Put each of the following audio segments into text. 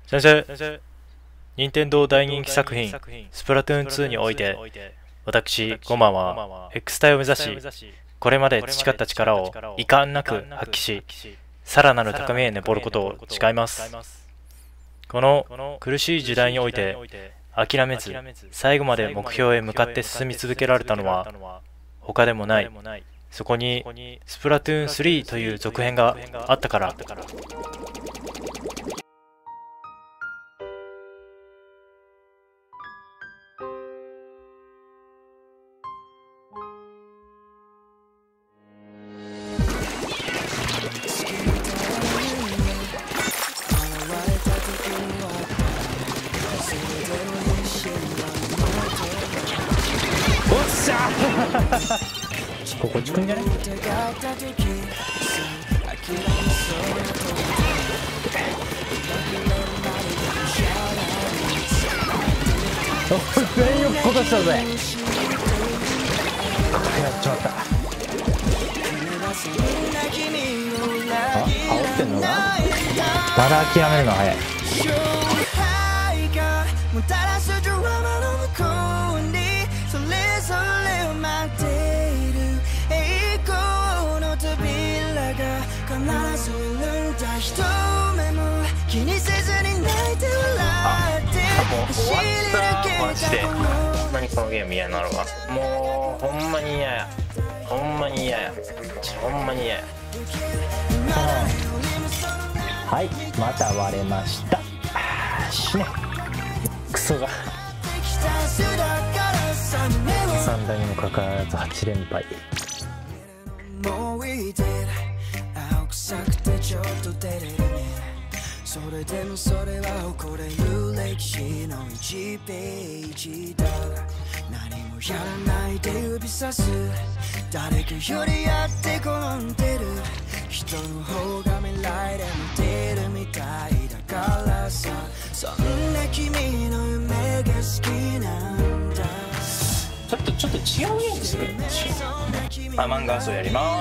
先生、任天堂大人気作品スプラトゥーン2において、私ゴマは X 体を目指し、これまで培った力を遺憾なく発揮し、さらなる高みへ登ることを誓います。この苦しい時代において諦めず最後まで目標へ向かって進み続けられたのは他でもない、そこにスプラトゥーン3という続編があったから。 ここ近いんじゃね？全力こたしたぜ。やっちまった。あ、煽ってんのか？まだ諦めるのは早い。 マジでほんまにこのゲーム嫌なのはもうほんまに嫌や、ほんまに嫌や、ほんまに嫌や。 はい、また割れました。死ねクソが。3代にもかかわらず8連敗。それでもそれは誇れる歴史の1ページだ。何もやらないで指さす誰かよりやって転んでる人の方が未来で見てるみたいだからさ、そんな君の夢が好きなんだ。 ちょっと違うゲームする。アマンガースをやります。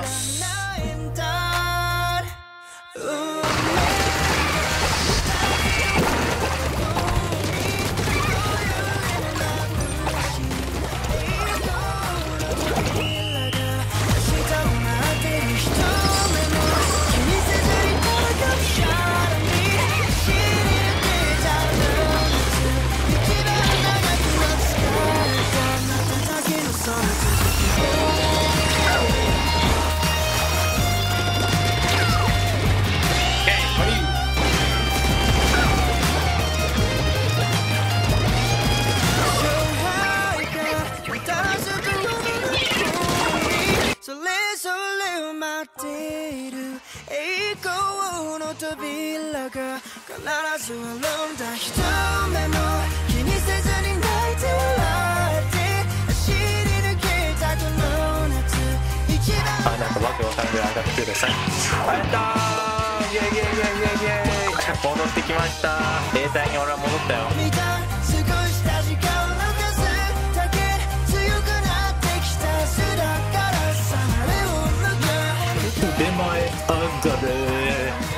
扉が必ずあるんだ。一目も気にせずに泣いて笑って走り抜けたこの夏一番。 なんかわけわかんない上がってください。やったー、イエイイエイイエイイエイイエイ。戻ってきました。0体に俺は戻ったよ。 少した時間の数だけ強くなってきた明日だからさ、あれを向く出前上がれ。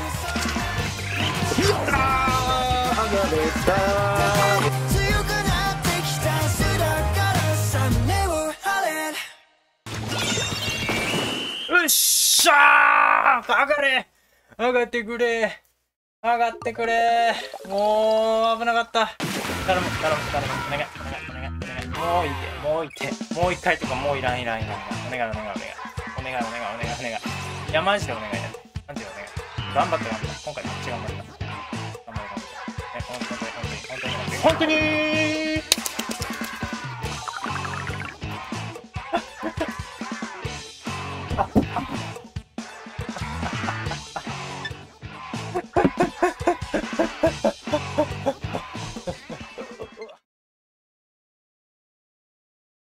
やったー、上がれたー。 強くなってきた明日だからさ、胸を張れ。 よっしゃー、上がれ、上がってくれ、上がってくれ。もう危なかった。頼む、お願い、もういて、もう一回とかもういらん、お願い。いやマジでお願いだ。マジでお願い。頑張った。今回めっちゃ頑張った。本当に